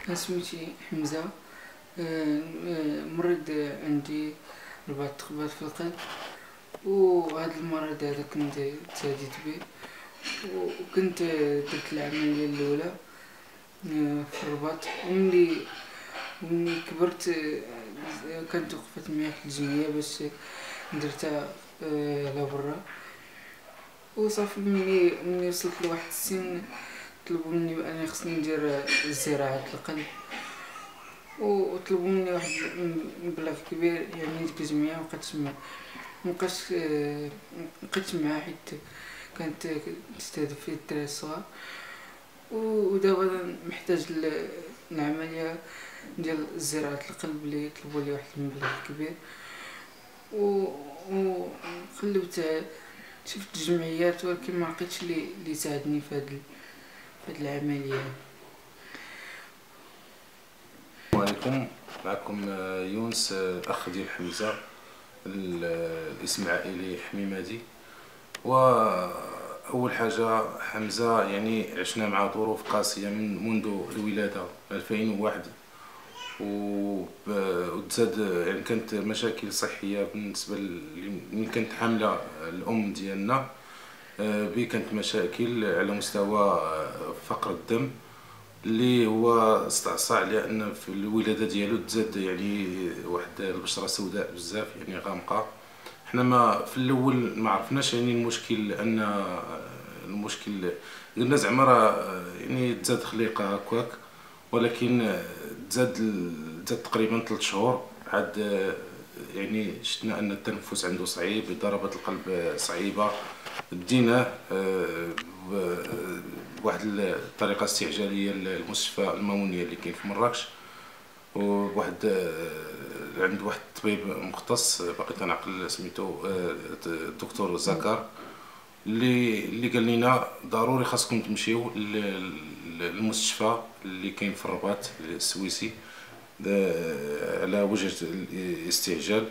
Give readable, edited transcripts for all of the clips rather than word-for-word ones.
أنا سميتي حمزة. مريض عندي 4 ثقبات في القلب، وهذا المرض هذا كنت تهديت به، وكنت درت العملية الأولى في الرباط. ومني كبرت كانت وقفت معايا في الجمعية باش درتها لبرا. وصافي مني وصلت لواحد السن طلبوا مني بأني خصني ندير زراعة القلب، وطلبوا مني واحد مبلغ كبير. يعني ديك الجمعية مبقيتش معاها حيت كانت تستهدف فيه الدراري الصغار. ودابا محتاج العملية ديال زراعة القلب اللي طلبوا لي واحد المبلغ كبير. وقلبت شفت الجمعيات، ولكن ما لقيتش اللي يساعدني في هاد العملية. السلام عليكم، معكم يونس الاخ ديال حمزه، الاسم العائلي حميمادي. واول حاجه حمزه يعني عشنا مع ظروف قاسيه منذ الولاده 2001، وتزاد يعني كانت مشاكل صحيه بالنسبه من كانت حامله الام ديالنا. كانت مشاكل على مستوى فقر الدم، اللي هو استعصى على ان في الولاده ديالو تزاد يعني واحد البشره سوداء بزاف، يعني غامقه. حنا ما في الاول ما عرفناش يعني المشكل، لان المشكل قلنا زعما راه يعني تزاد خليقه هكاك، ولكن تزاد تقريبا 3 شهور عاد يعني شفنا ان التنفس عنده صعيب، ضربات القلب صعيبه. ديناه بواحد الطريقه استعجاليه للمستشفى المامونيه اللي كاين في مراكش، وواحد عند واحد الطبيب مختص باقي تنعقل سميتو الدكتور زكار، اللي قال لنا ضروري خاصكم تمشيو للمستشفى اللي كاين في الرباط السويسي على وجه الاستعجال.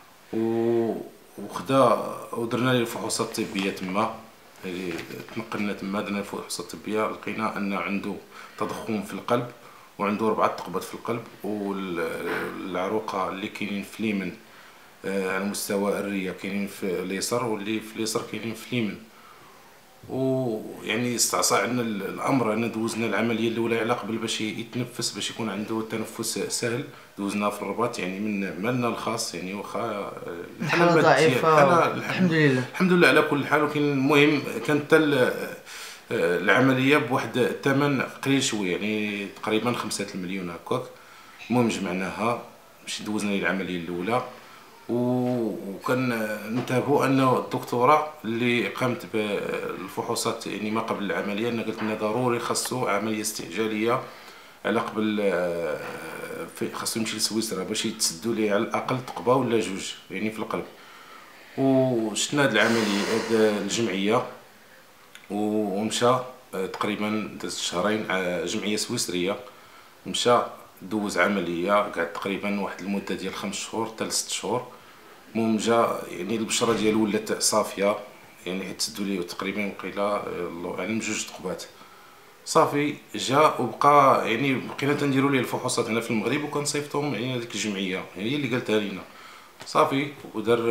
ودرنا ليه الفحوصات الطبيه تما، اللي تنقلنا تما درنا الفحوصات الطبيه، لقينا ان عنده تضخم في القلب، وعنده 4 ثقبات في القلب، والعروقه اللي كاينين في اليمين على مستوى الرئه كاينين في اليسار، واللي في اليسار كاينين في اليمين. ويعني استعصى عندنا الامر ان دوزنا العمليه الاولى على قبل باش يتنفس، باش يكون عنده تنفس سهل. دوزناه في الرباط يعني من مالنا الخاص، يعني واخا الحالة ضعيفة، الحمد لله. الحمد لله على كل حال. ولكن المهم كانت العمليه بواحد الثمن قليل شويه، يعني تقريبا 5 المليون هكاك. المهم جمعناها باش دوزنا العمليه الاولى، وكان ننتبهوا انه الدكتوره اللي قامت بالفحوصات يعني ما قبل العمليه انها قالت لنا ضروري خاصو عمليه استعجاليه على قبل، خاصو يمشي لسويسرا باش يتسدوا ليه على الاقل ثقبه ولا جوج يعني في القلب. وشفنا هاد العمليه هاد الجمعيه، ومشى تقريبا داز شهرين جمعيه سويسريه. مشى دوز عمليه، قعد تقريبا واحد المده ديال 5 شهور حتى ل 6 شهور. المهم جا يعني البشره ديالو ولات صافيه، يعني حيت سدوا ليه تقريبا وقيله الله اعلم 2 ثقبات. صافي جا وبقى يعني بقينا تنديروا ليه الفحوصات هنا في المغرب، وكنصيفطهم يعني هذيك الجمعيه هي اللي قالتها لينا. صافي ودار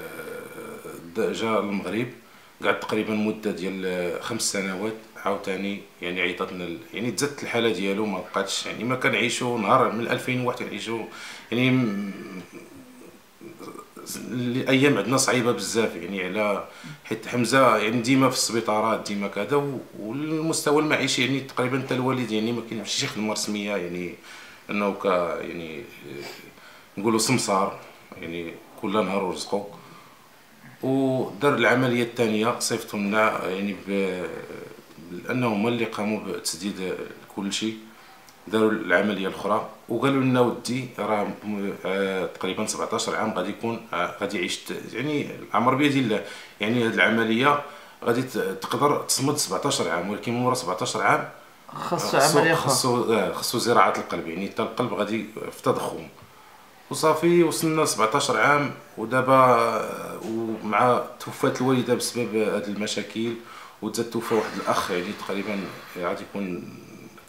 جا المغرب، قعد تقريبا مده ديال 5 سنوات. عاوتاني يعني عيطتنا يعني تزادت الحاله ديالو، ما بقاتش يعني ما كنعيشوا نهار من 2001 كنعيشوا يعني الايام عندنا صعيبه بزاف، يعني على حيت حمزه يعني ديما في السبيطارات ديما كذا، والمستوى المعيشي يعني تقريبا حتى الوالد يعني ما كاينش شي خدمه رسميه، يعني انه يعني نقولوا سمسار يعني كل نهار ورزقو. ودار العمليه الثانيه صيفطوا لنا يعني لانه هما اللي قاموا بتسديد كل شيء. داروا العمليه الاخرى وقالوا لنا ودي راه تقريبا 17 عام غادي يكون غادي يعيش، يعني العمر بيد الله. يعني هذه العمليه غادي تقدر تصمد 17 عام، ولكن مورا 17 عام خاصو عملية أخرى. خصو زراعه القلب، يعني حتى القلب غادي في تضخم. وصافي وصلنا 17 عام، ودابا ومع توفات الوالده بسبب هذه المشاكل، وتزاد توفى واحد الاخ يعني تقريبا غادي يكون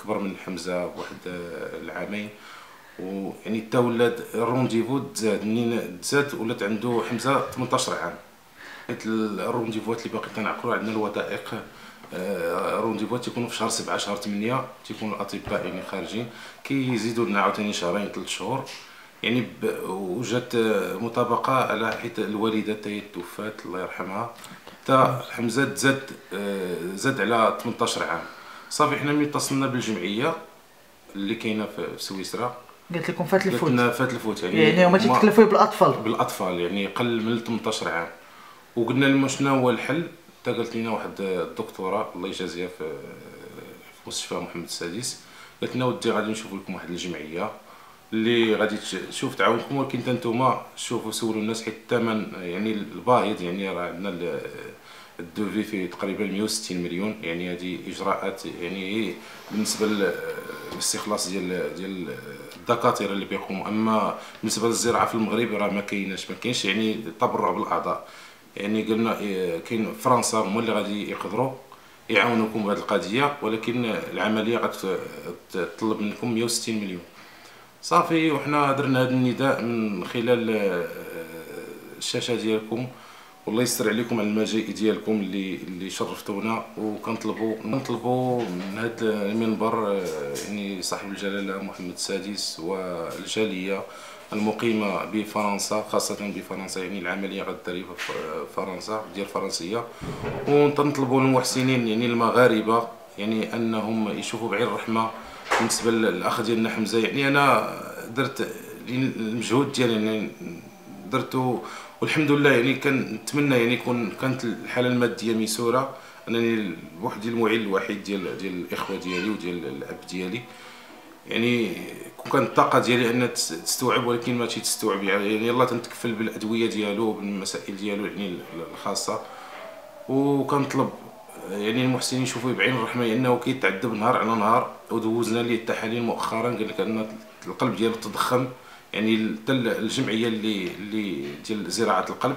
كبر من حمزه بواحد العامين، ويعني تا ولاد الرونديفو تزاد، منين تزاد ولات عنده حمزه 18 عام. حيت الرونديفوات اللي باقي كنعقلوا عندنا الوثائق، الرونديفوات تيكونوا في شهر 7 شهر 8 تيكونوا الاطباء يعني خارجين، كيزيدوا لنا عاوتاني شهرين 3 شهور يعني وجات مطابقه على حيت الوالده حتى هي توفات الله يرحمها، حتى حمزه زاد على 18 عام. صافي حنا ملي اتصلنا بالجمعيه اللي كاينه في سويسرا قلت لكم فات الفوت، قلنا فات الفوت يعني هما تيتكلفوا بالاطفال يعني قل من 18 عام. وقلنا لهم شنو هو الحل، حتى قالت لنا واحد الدكتوره الله يجازيها في مستشفى محمد السادس، قالت لنا ودي غادي نشوفوا لكم واحد الجمعيه اللي غادي تشوف تعاونكم، ولكن حتى نتوما شوفوا سولوا الناس حيت الثمن يعني الباهظ، يعني راه عندنا الدوفي في تقريبا 160 مليون، يعني هذه اجراءات يعني بالنسبه للاستخلاص ديال الدكاتره اللي بيقوموا. اما بالنسبه للزراعه في المغرب راه ما كاينش يعني التبرع بالاعضاء. يعني قلنا كاين فرنسا هما اللي غادي يقدروا يعاونوكم بهذه القضيه، ولكن العمليه غتطلب منكم 160 مليون. صافي وحنا درنا هذا النداء من خلال الشاشه ديالكم، والله يستر عليكم على المجيء ديالكم اللي شرفتونا، وكنطلبوا من هذا المنبر يعني صاحب الجلاله محمد السادس والجاليه المقيمه بفرنسا، خاصه بفرنسا، يعني العمليه غدير في فرنسا ديال فرنسيه، ونطلبوا للمحسنين يعني المغاربه يعني انهم يشوفوا بعين الرحمه بالنسبه للاخ ديالنا حمزه. يعني انا درت المجهود ديالي يعني درته والحمد لله، يعني كنتمنى يعني كانت الحاله الماديه ميسوره، انني بوحدي المعين الوحيد ديال الاخوه ديالي وديال الاب ديالي، يعني كانت الطاقه ديالي ان تستوعب، ولكن ما تستوعب يعني يلاه تنتكفل بالادويه ديالو وبالمسائل ديالو يعني الخاصه. وكنطلب يعني المحسنين يشوفوا بعين الرحمه لانه كيتعذب نهار على نهار، ودوزنا ليه التحاليل مؤخرا قال لك ان القلب ديالو تضخم، يعني حتى الجمعيه اللي ديال زراعه القلب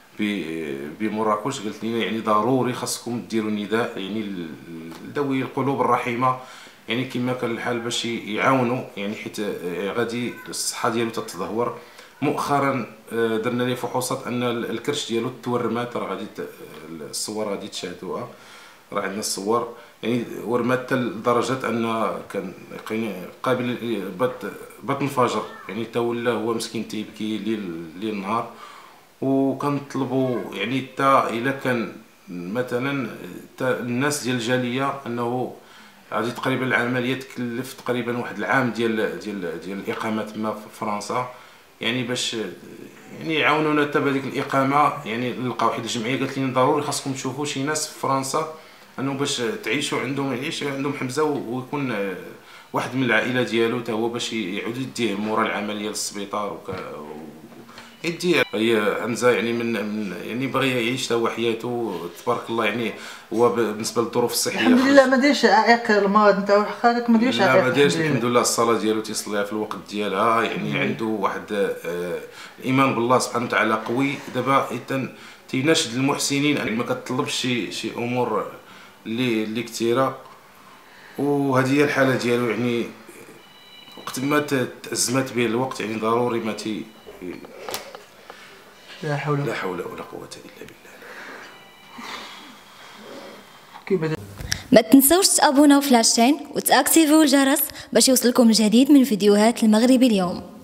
بمراكش قالت لنا يعني ضروري خاصكم ديروا نداء يعني لذوي القلوب الرحيمه، يعني كما كان الحال باش يعاونوا، يعني حيت غادي الصحه ديالو تتدهور. مؤخرا درنا ليه فحوصات ان الكرش ديالو تورمات، راه غادي الصور غادي تشاهدوها، راه عندنا الصور يعني ورمات حتى لدرجه ان كان قابل بات انفجر، يعني تا ولا هو مسكين تيبكي ليل نهار. وكنطلبوا يعني حتى الا كان مثلا الناس ديال الجاليه انه غادي تقريبا العمليه تكلف تقريبا واحد العام ديال الاقامه تما في فرنسا، يعني باش يعني يعاونونا حتى بهذيك الاقامه، يعني نلقاو واحد الجمعيه قالت لنا ضروري خاصكم تشوفوا شي ناس في فرنسا انه باش تعيشوا عندهم، يعيش عندهم حمزه ويكون واحد من العائله ديالو حتى هو باش يعاود يديه مورا العمليه للسبيطار يديه. هي حمزه يعني من يعني باغي يعيش حتى هو حياته تبارك الله، يعني هو بالنسبه للظروف الصحيه الحمد لله ما دايرش عائق المرض نتاعو حقك، ما دايرش عائق، ما دايرش الحمد لله. الصلاه ديالو تيصليها في الوقت ديالها، يعني عنده واحد الايمان بالله سبحانه وتعالى قوي. دابا تيناشد المحسنين يعني ما كتطلبش شي امور اللي كثيره، وهذه هي الحاله ديالو، يعني وقت ما تأزمت به الوقت يعني ضروري ما لا حول ولا قوه الا بالله. ما تنسوش تابوناو في لاشين وتاكتيفيو الجرس باش يوصلكم الجديد من فيديوهات المغربي اليوم.